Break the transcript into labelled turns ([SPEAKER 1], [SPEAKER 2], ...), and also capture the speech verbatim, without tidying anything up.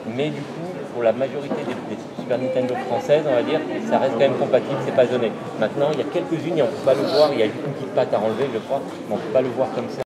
[SPEAKER 1] mais du coup, pour la majorité des, des Super Nintendo françaises, on va dire, ça reste quand même compatible, c'est pas zoné. Maintenant, il y a quelques-unes et on peut pas le voir, il y a juste une petite patte à enlever, je crois, mais on peut pas le voir comme ça.